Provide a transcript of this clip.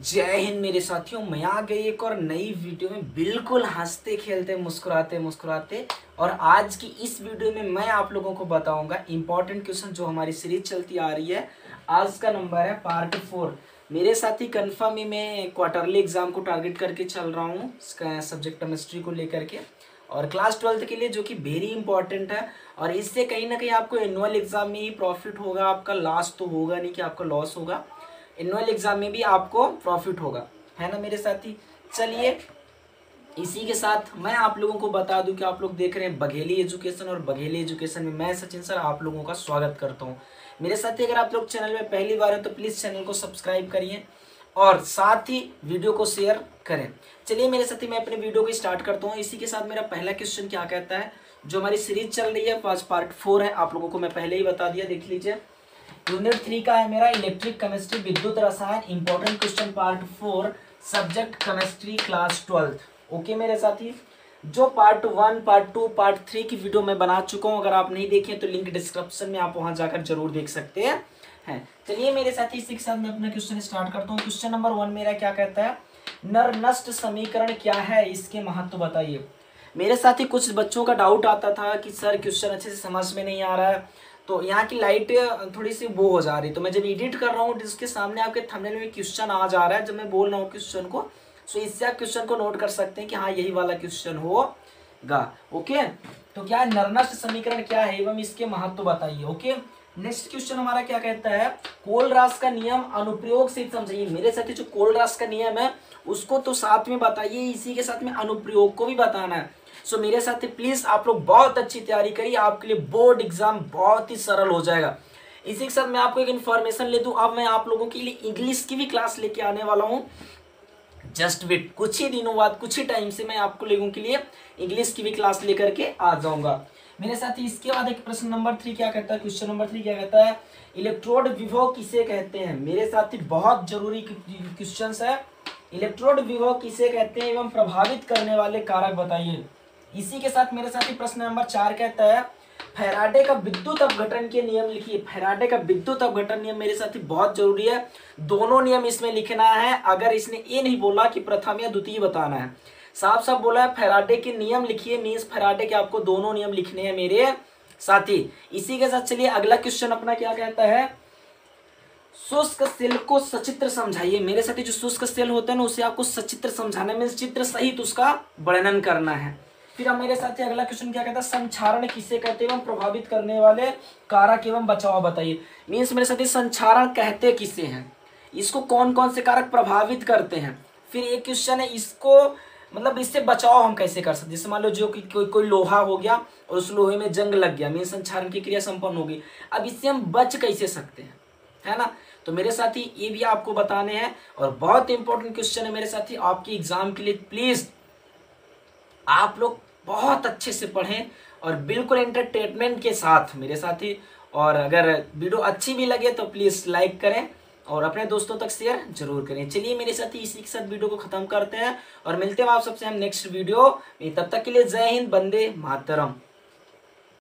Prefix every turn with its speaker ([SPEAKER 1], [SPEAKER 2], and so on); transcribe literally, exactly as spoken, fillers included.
[SPEAKER 1] जय हिंद मेरे साथियों, मैं आ गई एक और नई वीडियो में बिल्कुल हंसते खेलते मुस्कुराते मुस्कुराते। और आज की इस वीडियो में मैं आप लोगों को बताऊंगा इंपॉर्टेंट क्वेश्चन जो हमारी सीरीज चलती आ रही है। आज का नंबर है पार्ट फोर। मेरे साथी कन्फर्म ही मैं क्वार्टरली एग्जाम को टारगेट करके चल रहा हूँ सब्जेक्ट केमिस्ट्री को लेकर के, और क्लास ट्वेल्थ के लिए जो कि वेरी इंपॉर्टेंट है। और इससे कहीं ना कहीं आपको एनुअल एग्जाम में ही प्रॉफिट होगा, आपका लॉस तो होगा नहीं कि आपका लॉस होगा। एनुअल एग्जाम में भी आपको प्रॉफिट होगा, है ना मेरे साथी। चलिए इसी के साथ मैं आप लोगों को बता दूं कि आप लोग देख रहे हैं बघेली एजुकेशन, और बघेली एजुकेशन में मैं सचिन सर आप लोगों का स्वागत करता हूं। मेरे साथी अगर आप लोग चैनल में पहली बार हैं तो प्लीज़ चैनल को सब्सक्राइब करिए और साथ ही वीडियो को शेयर करें। चलिए मेरे साथी मैं अपने वीडियो को स्टार्ट करता हूँ। इसी के साथ मेरा पहला क्वेश्चन क्या कहता है, जो हमारी सीरीज चल रही है पार्ट फोर है, आप लोगों को मैं पहले ही बता दिया, देख लीजिए। यूनिट थ्री का है मेरा इलेक्ट्रिक केमिस्ट्री विद्युत रसायन, important question part four, subject chemistry class twelfth. Okay मेरे साथी, जो part one part two part three की वीडियो मैं बना चुका हूँ, अगर आप नहीं देखे तो लिंक डिस्क्रिप्शन में आप वहां जाकर जरूर देख सकते हैं हैं चलिए मेरे साथी इसी के साथ मैं अपना क्वेश्चन स्टार्ट करता हूँ। क्वेश्चन नंबर वन मेरा क्या कहता है, नर नष्ट समीकरण क्या है, इसके महत्व बताइए। मेरे साथी कुछ बच्चों का डाउट आता था कि सर क्वेश्चन अच्छे से समझ में नहीं आ रहा है, तो यहाँ की लाइट थोड़ी सी वो हो जा रही, तो मैं जब एडिट कर रहा हूँ जिसके सामने आपके थंबनेल में क्वेश्चन आ जा रहा है जब मैं बोल रहा हूँ क्वेश्चन को, सो इससे आप क्वेश्चन को नोट कर सकते हैं कि हाँ यही वाला क्वेश्चन होगा। ओके, तो क्या है, नरनष्ट समीकरण क्या है एवं इसके महत्व बताइए। ओके, नेक्स्ट क्वेश्चन हमारा क्या कहता है, कोलरास का नियम अनुप्रयोग से समझाइए। मेरे साथ जो कोलरास का नियम है उसको तो साथ में बताइए, इसी के साथ में अनुप्रयोग को भी बताना है। सो so, मेरे साथ प्लीज आप लोग बहुत अच्छी तैयारी करिए, आपके लिए बोर्ड एग्जाम बहुत ही सरल हो जाएगा। इसी के साथ मैं आपको एक इन्फॉर्मेशन ले दूं, अब मैं आप लोगों के लिए इंग्लिश की भी क्लास लेके आने वाला हूं। जस्ट वेट, कुछ ही दिनों बाद, कुछ ही टाइम से मैं आपको लोगों के लिए इंग्लिश की भी क्लास लेकर के आ जाऊंगा मेरे साथ। इसके बाद एक प्रश्न नंबर थ्री क्या कहता है, क्वेश्चन नंबर थ्री क्या कहता है, इलेक्ट्रोड विभव किसे कहते हैं। मेरे साथ बहुत जरूरी क्वेश्चन है, इलेक्ट्रोड विभव किसे कहते हैं एवं प्रभावित करने वाले कारक बताइए। इसी के साथ मेरे साथ ही प्रश्न नंबर चार कहता है, फैराडे का विद्युत अपघटन के नियम लिखिए। फैराडे का विद्युत अपघटन नियम मेरे साथ ही बहुत जरूरी है, दोनों नियम इसमें लिखना है। अगर इसने ये नहीं बोला कि प्रथम या द्वितीय बताना है, साफ साफ बोला है फैराडे के नियम लिखिए, मीन्स फैराडे के आपको दोनों नियम लिखने हैं मेरे साथी। इसी के साथ चलिए अगला क्वेश्चन अपना क्या कहता है, शुष्क सेल को सचित्र समझाइए। मेरे साथी जो शुष्क सेल होता है ना उसे आपको सचित्र समझाना है, मीन्स चित्र सहित उसका वर्णन करना है। फिर अब मेरे साथ अगला क्वेश्चन क्या कहता है, संक्षारण किसे कहते हैं एवं प्रभावित करने वाले कारक एवं बचाव बताइए। मीन्स मेरे साथ संक्षारण कहते किसे हैं, इसको कौन कौन से कारक प्रभावित करते हैं। फिर एक क्वेश्चन है, इसको मतलब इससे बचाव हम कैसे कर सकते हैं। जैसे मान लो जो कि कोई कोई लोहा हो गया और उस लोहे में जंग लग गया, मीन्स संक्षारण की क्रिया संपन्न होगी, अब इससे हम बच कैसे सकते हैं, है ना। तो मेरे साथी ये भी आपको बताने हैं, और बहुत इंपॉर्टेंट क्वेश्चन है मेरे साथी आपकी एग्जाम के लिए। प्लीज आप लोग बहुत अच्छे से पढ़ें और बिल्कुल एंटरटेनमेंट के साथ मेरे साथी। और अगर वीडियो अच्छी भी लगे तो प्लीज लाइक करें और अपने दोस्तों तक शेयर जरूर करें। चलिए मेरे साथी इसी के साथ वीडियो को खत्म करते हैं और मिलते हैं आप सबसे हम नेक्स्ट वीडियो में। तब तक के लिए जय हिंद, वंदे मातरम।